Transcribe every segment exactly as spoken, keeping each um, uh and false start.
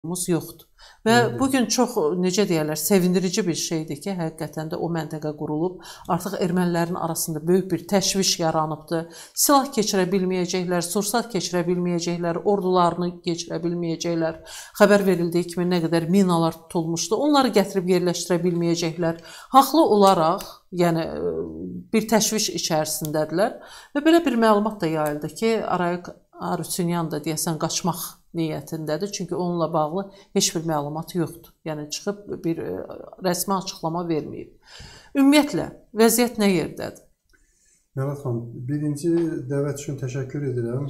yoxdur. Və bugün çox, necə deyərlər, sevindirici bir şeydir ki, həqiqətən də o məntəqə qurulub. Artıq ermənilərin arasında böyük bir təşviş yaranıbdır. Silah keçirə bilməyəcəklər, sursat keçirə bilməyəcəklər, ordularını keçirə bilməyəcəklər. Xəbər verildiyi kimi nə qədər minalar tutulmuşdu, onları gətirib yerləşdirə bilməyəcəklər. Haqlı olaraq, yəni bir təşviş içərisindədirlər və belə bir məlumat da yayıldı ki, Arayik Harutyunyan da deyəsən qaçmaq niyyətindədir. Çünki onunla bağlı heç bir məlumat yoxdur. Yəni çıxıb bir rəsmi açıqlama verməyib. Ümumiyyətlə, vəziyyət nə yerdədir? Mələt xanım, birinci dəvət üçün təşəkkür edirəm.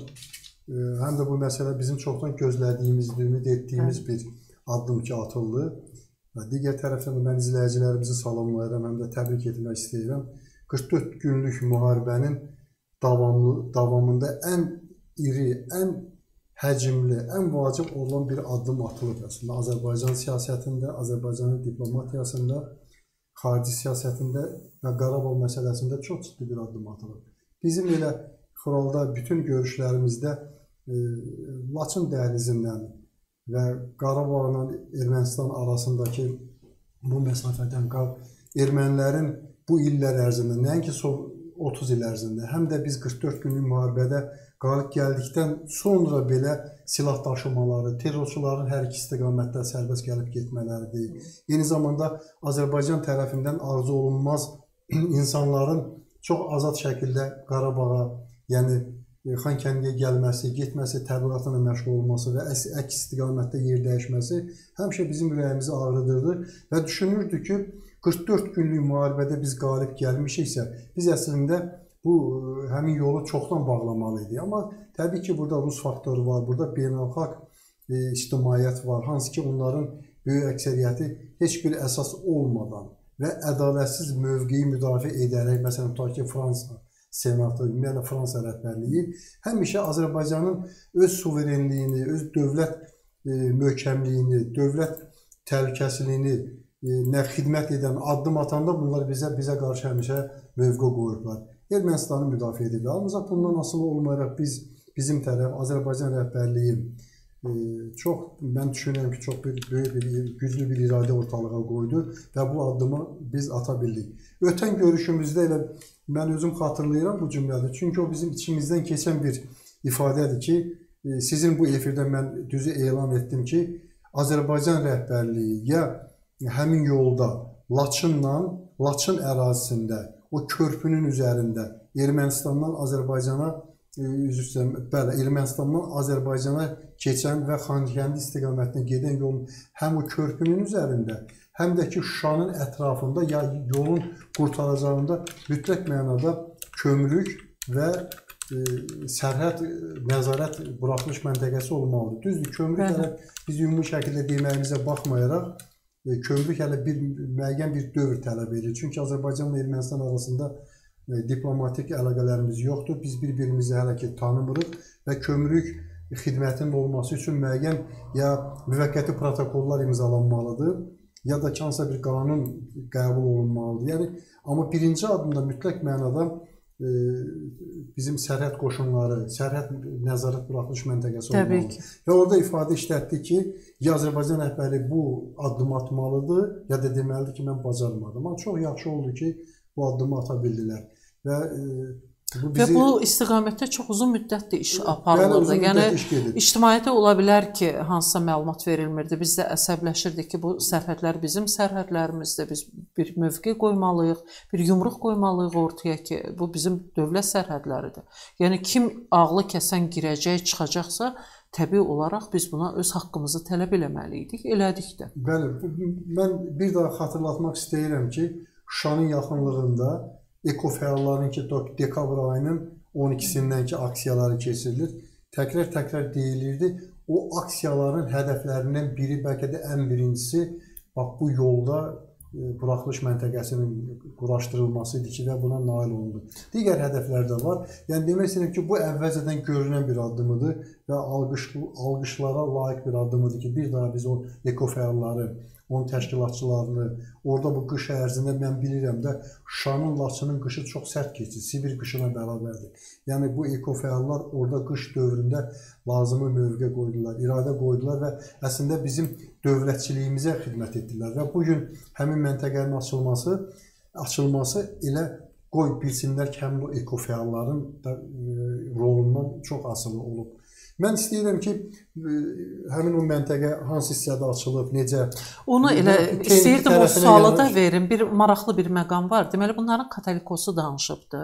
Həm də bu məsələ bizim çoxdan gözlədiyimiz, ümid etdiyimiz hə. bir addım ki, atıldı. Digər tərəfdən də mən izləyicilərimizi salamlayıram, həm də təbrik etmək istəyirəm. qırx dörd günlük müharibənin davamlı, davamında ən iri, ən həcmli, ən vacib olan bir addım atılıb əslində. Azərbaycan siyasətində, Azərbaycanın diplomatiyasında, xarici siyasətində və Qarabağ məsələsində çox ciddi bir addım atılıb. Bizim elə xıralda bütün görüşlərimizdə e, Laçın dəhlizindən və Qarabağla Ermənistan arasındakı bu məsafədən ermənilərin bu illər ərzində, nəinki son otuz il ərzində, həm də biz qırx dörd günlük müharibədə qalib gəldikdən sonra belə silah daşımaları, terrorçuların hər iki istiqamətdə sərbəst gəlib getmələridir. Eyni zamanda Azərbaycan tərəfindən arzu olunmaz insanların çox azad şəkildə Qarabağa, yəni Xankəndiyə gəlməsi, getməsi, təbliğatına məşğul olması və əks istiqamətdə yer dəyişməsi həmişə bizim ürəyimizi ağrıdırdı və düşünürdük ki, qırx dörd günlük müharibədə biz qalib gəlmişiksə, biz əslində bu həmin yolu çoxdan bağlamalıydı. Amma təbii ki, burada Rus faktoru var, burada beynəlxalq e, ictimaiyyət var, hansı ki, onların böyük əksəriyyəti heç bir əsas olmadan və ədalətsiz mövqeyi müdafiə edərək, məsələn, tutaq ki, Fransa senatı, ümumiyyətlə Fransa rəhbərliyi həmişə Azərbaycanın öz suverenliyini, öz dövlət e, möhkəmliyini, dövlət təhlükəsizliyini e, nə xidmət edən addım atanda bunlar bizə bizə qarşı həmişə mövqe qoyublar. Ermənistanı müdafiə edirlər. Ancaq bundan asılı olmayaraq biz, bizim tərəf, Azərbaycan rəhbərliyi e, çox, mən düşünürəm ki, çox bir, böyük bir, güclü bir iradə ortalığa qoydu və bu addımı biz ata bildik. Ötən görüşümüzdə elə mən özüm xatırlayıram bu cümlədə. Çünki o bizim içimizdən keçən bir ifadədir ki, e, sizin bu efirdə mən düzü elan etdim ki, Azərbaycan rəhbərliyi ya həmin yolda Laçınla, Laçın ərazisində, o körpünün üzərində Ermənistandan Azərbaycana, üzr istəyirəm, bəli, Ermənistandan Azərbaycana keçən və Xankəndi istiqamətinə gedən yolun həm o körpünün üzərində, həm də ki, Şuşanın ətrafında, ya yolun qurtaracağında mütləq mənada kömürlük və e, sərhəd nəzarət buraxılış məntəqəsi olmalıdır. Düzdür, kömürlük hələ biz ümumi şəkildə deməyimizə baxmayaraq, e, kömürlük hələ bir müəyyən bir dövr tələb edir. Çünki Azərbaycan və Ermənistan arasında e, diplomatik əlaqələrimiz yoxdur. Biz bir-birimizi hələ ki tanımırıq və kömürlük xidmətinin olması üçün müəyyən ya müvəqqəti protokollar imzalanmalıdır, ya da ki, hansısa bir qanun qəbul olunmalıdır. Yəni, amma birinci adımda mütləq mənada e, bizim sərhəd qoşunları, sərhəd nəzarət buraxılış məntəqəsi olmalıdır. Və orada ifadə işlətdi ki, ya Azərbaycan rəhbəri bu addım atmalıdır, ya da deməlidir ki, mən bacarmadım. Amma çox yaxşı oldu ki, bu addımı ata bildilər. Və e, Bu bizi... Və bu istiqamətdə çox uzun müddətdir iş aparılırdı. Yəni, ictimaiyyətə ola bilər ki, hansısa məlumat verilmirdi. Biz də əsəbləşirdik ki, bu sərhədlər bizim sərhədlərimizdir. Biz bir mövqe qoymalıyıq, bir yumruq qoymalıyıq ortaya ki, bu bizim dövlət sərhədləridir. Yəni, kim ağlı kəsən girəcək, çıxacaqsa, təbii olaraq biz buna öz haqqımızı tələb eləməliydik, elədik də. Bəli, mən bir daha xatırlatmaq istəyirəm ki, Şuşanın yaxınlığında ekofəalların ki, dekabr ayının on ikisindən ki, aksiyaları keçirilir. Təkrar-təkrar deyilirdi. O aksiyaların hədəflərindən biri, bəlkə də ən birincisi, bax, bu yolda buraxılış məntəqəsinin quraşdırılması idi ki, və buna nail olundu. Digər hədəflər də var. Yəni, demək istəyirəm ki, bu əvvəlcədən görünən bir addımıdır və alqış, alqışlara layiq bir addımıdır ki, bir daha biz o ekofəalları, onun təşkilatçılarını, orada bu qış ərzində mən bilirəm də Şuşanın, Laçının qışı çox sərt keçir, Sibir qışına bərabərdir. Yəni bu ekofəallar orada qış dövründə lazımı mövqe qoydular, iradə qoydular və əslində bizim dövlətçiliyimizə xidmət etdilər və bugün həmin məntəqənin açılması, açılması elə qoy bilsinlər ki, həmin o ekofəalların da e, rolundan çox asılı olub. Mən istəyirəm ki, həmin o məntəqə hansı hissədə açılıb, necə... Onu elə istəyirdim o sualı da verin. Bir maraqlı bir məqam var. Deməli, bunların Katolikosu danışıbdır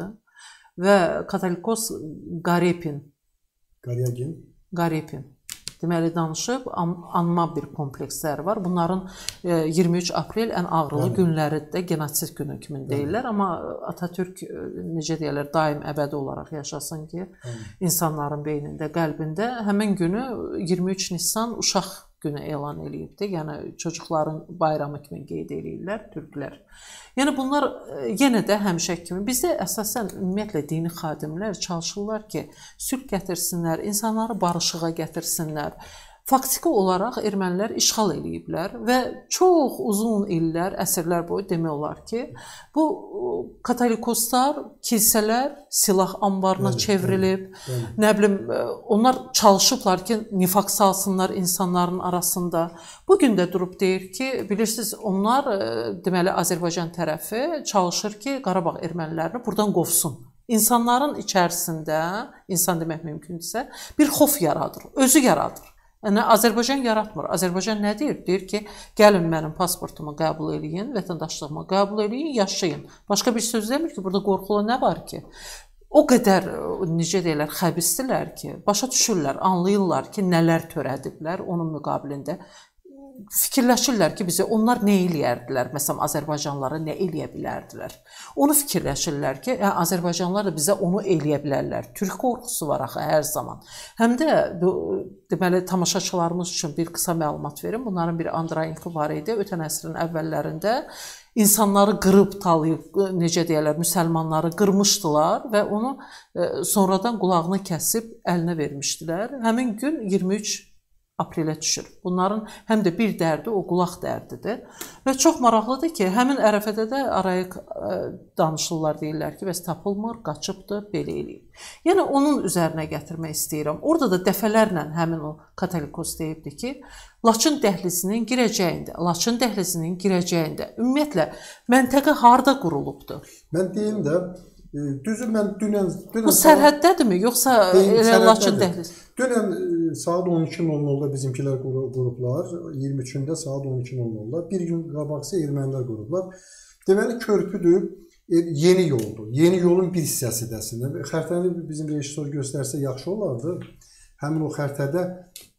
və Katolikos Garepin. Qaryagin. Garepin. Deməli, danışıb, anma bir kompleksləri var. Bunların iyirmi üç aprel ən ağrılı yəni. Günləri də genotsid günü kimi deyirlər. Yəni. Amma Atatürk, necə deyirlər, daim əbədi olaraq yaşasın ki, yəni. İnsanların beynində, qəlbində həmin günü iyirmi üç Nisan uşaq günü elan edilibdir. Yəni, çocuqların bayramı kimi qeyd edirlər türklər. Yəni, bunlar yenə də həmişə kimi, bizdə əsasən ümumiyyətlə dini xadimlər çalışırlar ki, sülh gətirsinlər, insanları barışığa gətirsinlər. Faktiki olaraq ermənilər işğal ediblər və çox uzun illər, əsrlər boyu demək olar ki, bu katolikoslar, kilsələr silah anbarına bəli, çevrilib, bəli, bəli. Nə bilim, onlar çalışıblar ki, nifaq salsınlar insanların arasında. Bugün də durub deyir ki, bilirsiniz, onlar, deməli, Azərbaycan tərəfi çalışır ki, Qarabağ ermənilərini buradan qovsun. İnsanların içərisində, insan demək mümkündürsə, bir xof yaradır, özü yaradır. Yəni, Azərbaycan yaratmır. Azərbaycan nə deyir? Deyir ki, gəlin mənim pasportumu qəbul edin, vətəndaşlığımı qəbul edin, yaşayın. Başqa bir söz demir ki, burada qorxulu nə var ki? O qədər, necə deyirlər, xəbisdirlər ki, başa düşürlər, anlayırlar ki, nələr törədiblər onun müqabilində. Fikirləşirlər ki, bizə onlar nə eləyərdilər, məsələn, Azərbaycanlılara nə eləyə bilərdilər. Onu fikirləşirlər ki, yəni, Azərbaycanlılar da bizə onu eləyə bilərlər. Türk qorxusu var axı hər zaman. Həm də, deməli, tamaşaçılarımız üçün bir qısa məlumat verim. Bunların bir Andrayenko var idi, ötən əsrin əvvəllərində insanları qırıb, talayıb, necə deyərlər, müsəlmanları qırmışdılar və onu sonradan qulağını kəsib əlinə vermişdilər. Həmin gün iyirmi üç aprelə düşür. Bunların həm də bir dərdi o qulaq dərdidir. Və çox maraqlıdır ki, həmin ərəfədə də araya danışırlar, deyirlər ki, bəs tapılmır, qaçıbdır, belə eləyib. Yəni, onun üzərinə gətirmək istəyirəm. Orada da dəfələrlə həmin o Katolikos deyibdi ki, Laçın dəhlizinin girəcəyində, Laçın dəhlizinin girəcəyində, ümumiyyətlə, məntəqə harada qurulubdur? Mən deyim də, düzü mən dünən... Bu sərhəddədirmi, yoxsa Laçın dəhliz? Dünən saat on iki nol nolda bizimkilər qurublar, iyirmi üçündə saat on iki nol nolda, bir gün qabaqsa ermənilər qurublar. Deməli, körpüdür, yeni yoldur, yeni yolun bir hissəsidir əslində. Xəritəni bizim rejissor göstərsə yaxşı olardı. Həmin o xəritədə,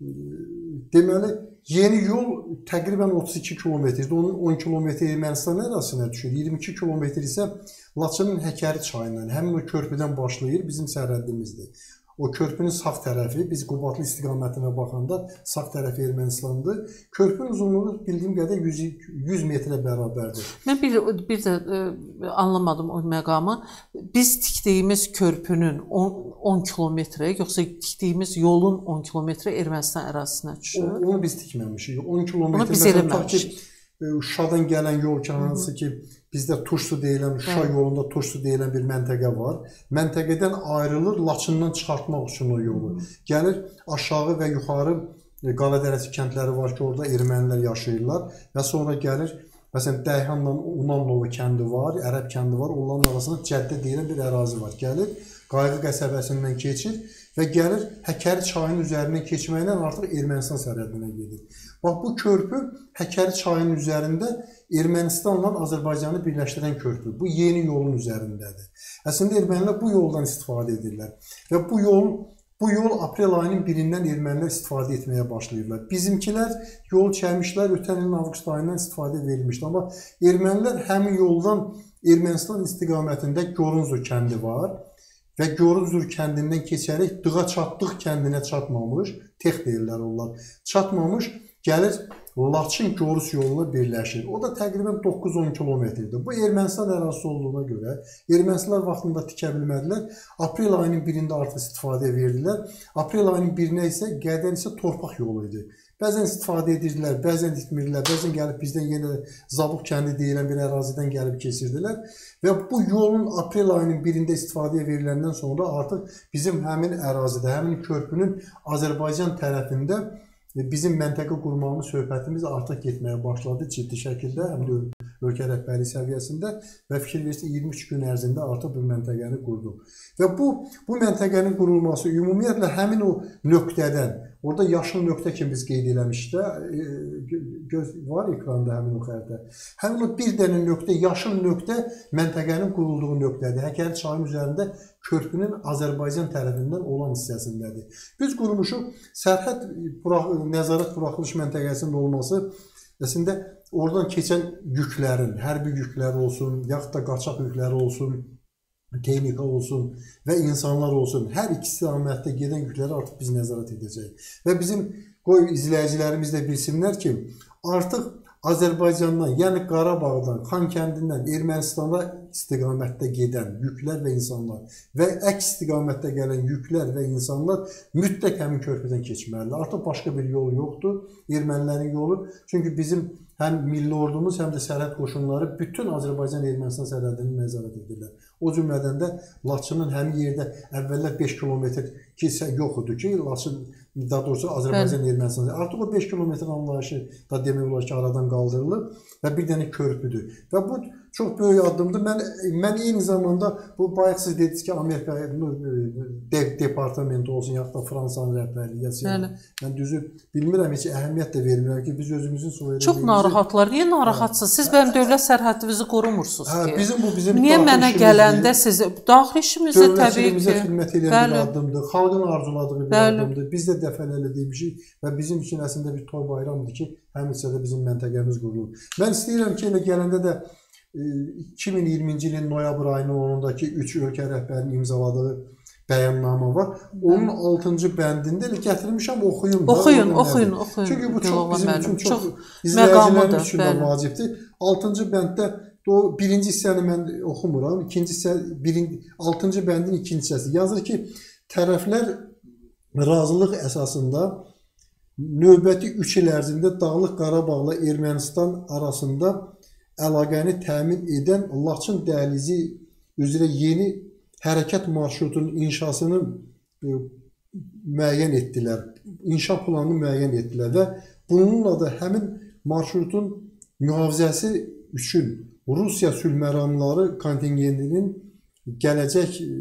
deməli, yeni yol təqribən otuz iki kilometrdir, onun on kilometr Ermənistan ərazisinə düşür, iyirmi iki kilometr isə Laçının Həkəri çayından, həmin o körpüdən başlayır, bizim sərhəddimizdir. O körpünün sağ tərəfi, biz Qubadlı istiqamətinə baxanda sağ tərəfi Ermənistandır. Körpünün uzunluğu bildiyim qədər yüz metrə bərabərdir. Mən bir, bir də ə, anlamadım o məqamı. Biz tikdiyimiz körpünün on kilometrə, yoxsa tikdiyimiz yolun on kilometrə Ermənistan ərazisinə düşür? Onu, onu biz tikməmişik. on kilometr. Onu biz eləməmişik. Şuşadan gələn yol ki, hansı ki, bizdə Turşu deyilən, Şuşa yolunda Turşu deyilən bir məntəqə var. Məntəqədən ayrılır, Laçından çıxartmaq üçün o yolu. Gəlir aşağı və yuxarı Qaladərəsi kəndləri var ki, orada ermənilər yaşayırlar və sonra gəlir, məsələn, Dəyhanla Unanlova kəndi var, Ərəb kəndi var, onların arasında Cəddə deyilən bir ərazi var. Gəlir, Qayğı qəsəbəsindən keçir və gəlir Həkəri çayının üzərindən keçməklə artıq Ermənistan sərhədinə gedir. Bax, bu körpü Həkəri çayının üzərində Ermənistanla Azərbaycanı birləşdirən körpü. Bu yeni yolun üzərindədir. Əslində ermənilər bu yoldan istifadə edirlər və bu yol Bu yol aprel ayının birindən ermənilər istifadə etməyə başlayırlar. Bizimkilər yol çəkmişlər, ötən ilin avqust ayından istifadə verilmişdi. Amma ermənilər həmin yoldan Ermənistan istiqamətində Gorunzur kəndi var və Gorunzur kəndindən keçərək Dığa çatdıq kəndinə çatmamış, tex deyirlər onlar, çatmamış, gəlir Laçın-Gorus yoluna birləşir. O da təqribən doqquz on kilometrdir. Bu Ermənistan ərazisi olduğuna görə Ermənistanlar vaxtında tikə bilmədilər. Aprel ayının birində artıq istifadəyə verdilər. Aprel ayının birinə isə qədər isə torpaq yolu idi. Bəzən istifadə edirdilər, bəzən etmirdilər, bəzən gəlib bizdən yenə Zabuq kəndi deyilən bir ərazidən gəlib keçirdilər. Və bu yolun aprel ayının birində istifadəyə veriləndən sonra artıq bizim həmin ərazidə, həmin körpünün Azərbaycan tərəfində bizim məntəqə qurmağımız, söhbətimiz artıq getməyə başladı ciddi şəkildə, həm də ölkə rəhbəri səviyyəsində və fikir verirsə iyirmi üç gün ərzində artıq bu məntəqəni qurduq. Və bu, bu məntəqənin qurulması ümumiyyətlə həmin o nöqtədən, orada yaşıl nöqtə kimi biz qeyd eləmişdik də, göz var ekranda həmin o xəritə. Həmin o bir dənə nöqtə, yaşıl nöqtə məntəqənin qurulduğu nöqtədir. Həkəri çayın üzərində körpünün Azərbaycan tərəfindən olan hissəsindədir. Biz qurmuşuq sərhəd nəzarət buraxılış məntəqəsində olması, əslində oradan keçən yüklərin, hərbi yüklər olsun, yaxud da qaçaq yükləri olsun, texnika olsun və insanlar olsun, hər iki istiqamətdə gedən yükləri artıq biz nəzarət edəcəyik. Və bizim qoy izləyicilərimiz də bilsinlər ki, artıq Azərbaycandan, yəni Qarabağdan, Xankəndindən Ermənistana istiqamətdə gedən yüklər və insanlar və əks istiqamətdə gələn yüklər və insanlar mütləq həmin körpüdən keçməlidir. Artıq başqa bir yol yoxdur, ermənilərin yolu. Çünki bizim həm milli ordumuz, həm də sərhəd qoşunları bütün Azərbaycan-Ermənistan sərhədini nəzarət edirlər. O cümlədən də Laçının həmin yerdə əvvəllər beş kilometr kilsə yox idi ki, Laçın, daha doğrusu Azərbaycan-Ermənistan. Artıq o beş kilometr anlayışı da demək olar ki, aradan qaldırılıb və bir dənə körpüdür. Və bu çox böyük addımdır. Mən, mən eyni zamanda bu bayaq siz dediniz ki, Amerika de, departamenti olsun, yaxud da Fransanın rəhbərliyi. Yəni, mən düzü bilmirəm, heç əhəmiyyət də vermirəm ki, biz özümüzün suverenliyimizi... Çox narahatlar. Niyə narahatsınız? Siz mənim dövlət sərhədinizi qorumursunuz hə, ki. Bizim bu bizim Niyə mənə gələndə siz daxili işimizdə təbii ki... Dövlətçiliyimizə xidmət edən bir addımdır. Xalqın arzuladığı bir Bəli. addımdır. Biz də dəfələrlə demişik və bizim üçün əslində bir toy bayramdır ki, həmin hissədə bizim məntəqəmiz qurulur. Mən istəyirəm ki, elə gələndə də iki min iyirminci ilin noyabr ayının onundakı üç ölkə rəhbərinin imzaladığı bəyannamə var. Onun altıncı bəndində elə gətirmişəm, oxuyun da. Oxuyun, oxuyun, oxuyun. Çünki bu çox bizim üçün çox izləyicilərimiz üçün də vacibdir. altıncı bənddə o birinci hissəni mən oxumuram. İkinci hissə, birinci, altıncı bəndin ikinci hissəsi. Yazır ki, tərəflər razılıq əsasında növbəti üç il ərzində Dağlıq Qarabağla Ermənistan arasında əlaqəni təmin edən Laçın dəhlizi üzrə yeni hərəkət marşrutunun inşasını e, müəyyən etdilər. İnşa planını müəyyən etdilər və bununla da həmin marşrutun mühafizəsi üçün Rusiya sülh məramları kontingentinin gələcək e,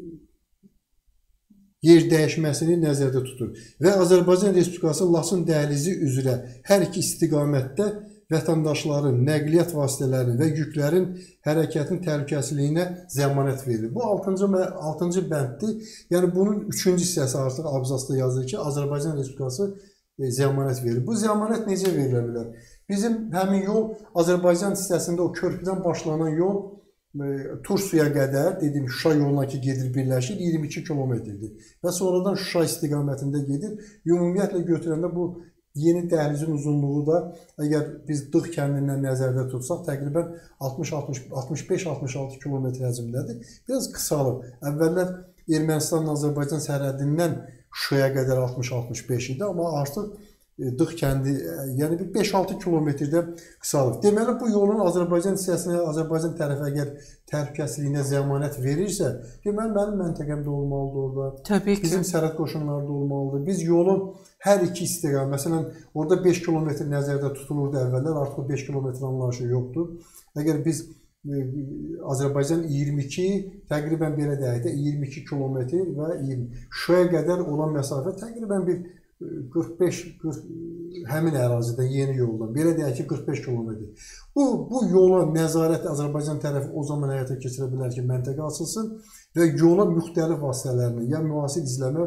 yer dəyişməsini nəzərdə tutur və Azərbaycan Respublikası Laçın dəhlizi üzrə hər iki istiqamətdə vətəndaşların, nəqliyyat vasitələrinin və yüklərin hərəkətin təhlükəsizliyinə zəmanət verir. Bu altıncı bənddir. Yəni bunun üçüncü hissəsi artıq abzasda yazır ki, Azərbaycan Respublikası zəmanət verir. Bu zəmanət necə verilə bilər? Bizim həmin yol Azərbaycan hissəsində o körpüdən başlanan yol Tursuya qədər, dediyim Şuşa yoluna ki gedir, birləşir, iyirmi iki kilometrdir. Və sonradan Şuşa istiqamətində gedir. Ümumiyyətlə götürəndə bu yeni dəhlizin uzunluğu da əgər biz Dığ kəndindən nəzərdə tutsaq təqribən altmış beş altmış altı kilometr həcmdədir. Biraz qısalır. Əvvəllər Ermənistanla Azərbaycan sərhədindən Şuşaya qədər altmış altmış beş idi, amma artıq Dığ kəndi, yəni bir beş altı kilometrdə qısalır. Deməli, bu yolun Azərbaycan hissəsinə, Azərbaycan tərəfə əgər təhlükəsizliyinə zəmanət verirsə, deməli, mənim məntəqəmdə olmalıdır orada. Təbii ki. Bizim sərhəd qoşunlarda olmalıdır. Biz yolu hər iki istiqamət, məsələn, orada beş kilometr nəzərdə tutulurdu əvvəllər, artıq beş kilometr anlayışı yoxdur. Əgər biz Azərbaycan iyirmi iki, təqribən belə deyək də, iyirmi iki kilometr və iyirmi. Şuşaya qədər olan məsafə təqribən bir qırx beş qırx həmin ərazidən, yeni yoldan, belə deyək ki, qırx beş kilometr. Bu, bu yola nəzarət Azərbaycan tərəfi o zaman həyata keçirə bilər ki, məntəqə açılsın və yola müxtəlif vasitələrini, ya müasir izləmə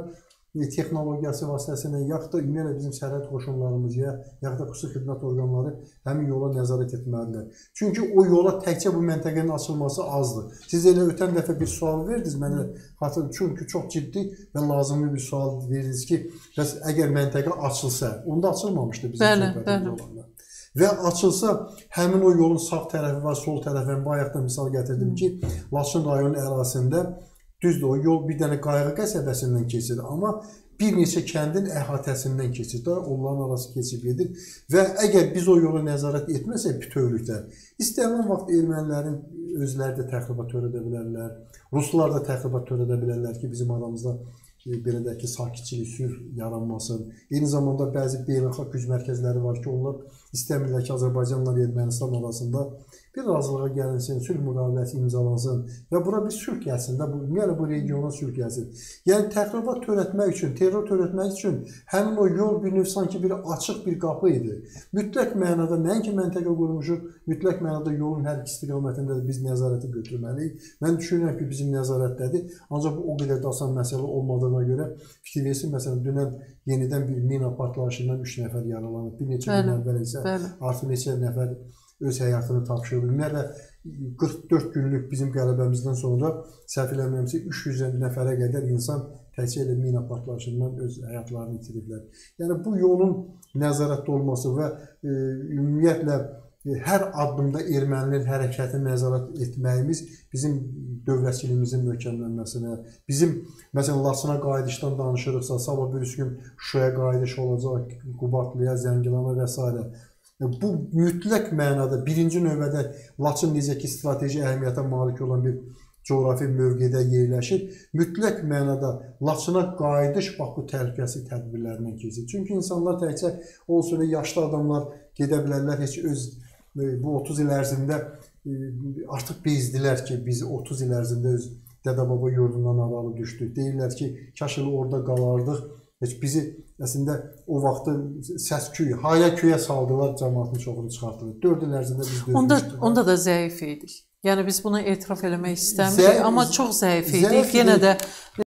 texnologiyası vasitəsilə, yaxud da ümumiyyətlə bizim sərhəd qoşunlarımız, ya, yaxud da xüsusi xidmət orqanları həmin yola nəzarət etməlidirlər. Çünki o yola təkcə bu məntəqənin açılması azdır. Siz elə ötən dəfə bir sual verdiniz mənə, hatırlayın, çünki çox ciddi və lazımlı bir sual verdiniz ki, bəs əgər məntəqə açılsa, onda açılmamışdı bizim söhbətimiz olanda. Və açılsa, həmin o yolun sağ tərəfi var, sol tərəfi var. Bayaqda misal gətirdim ki, Laçın rayonu ərazisində düzdür, o yol bir dənə Qayğı qəsəbəsindən keçir, amma bir neçə kəndin əhatəsindən keçir, onların arası keçib gedir və əgər biz o yolu nəzarət etməsək bütövlükdə, istənilən vaxt ermənilərin özləri də təxribat törədə bilərlər, ruslar da təxribat törədə bilərlər ki, bizim aramızda belə də ki, sakitçilik, sülh yaranmasın. Eyni zamanda bəzi beynəlxalq güc mərkəzləri var ki, onlar istəmirlər ki, Azərbaycanla Ermənistan arasında bir razılığa gəlinsin, sülh müqaviləsi imzalansın və bura bir sülh gəlsin, yəni bu regiona sülh gəlsin. Yəni təxribat törətmək üçün, terror törətmək üçün həmin o yol bir növ sanki bir açıq bir qapı idi. Mütləq mənada nəinki məntəqə qurmuşuq, mütləq mənada yolun hər iki istiqamətində də biz nəzarəti götürməliyik. Mən düşünürəm ki, bizim nəzarətdədir, ancaq bu o qədər də asan məsələ olmadığına görə fikir versin, məsələn, dünən yenidən bir mina partlayışından üç nəfər yaralanıb, bir neçə gün əvvəl isə artıq neçə nəfər öz həyatını tapşırdı. Ümumiyyətlə, qırx dörd günlük bizim qələbəmizdən sonra səhv eləmirəmsə üç yüz nəfərə qədər insan təkcə elə mina partlayışından öz həyatlarını itiriblər. Yəni, bu yolun nəzarətdə olması və e, ümumiyyətlə hər addımda erməninin hərəkətini nəzarət etməyimiz bizim dövlətçiliyimizin möhkəmlənməsinə, bizim, məsələn, Laçına qayıdışdan danışırıqsa, sabah bir üç gün Şuşaya qayıdış olacaq, Qubadlıya, Zəngilana və s. Bu mütləq mənada birinci növbədə Laçın necə ki, strateji əhəmiyyətə malik olan bir coğrafi mövqedə yerləşir, mütləq mənada Laçına qayıdış bax bu təhlükəsizlik tədbirlərindən keçir. Çünki insanlar təkcə olsun, yaşlı adamlar gedə bilərlər, heç öz bu otuz il ərzində artıq bezdilər ki, biz otuz il ərzində öz dədə-baba yurdundan aralı düşdük. Deyirlər ki, kaş elə orada qalardıq. Heç bizi əslində o vaxtı səs küy, haya küyə saldılar, cəmaatın çoxunu çıxartdılar. dörd il ərzində biz dözmüşdük. Onda da zəif idik. Yəni biz bunu etiraf eləmək istəmirik, amma çox zəif idik. Yenə də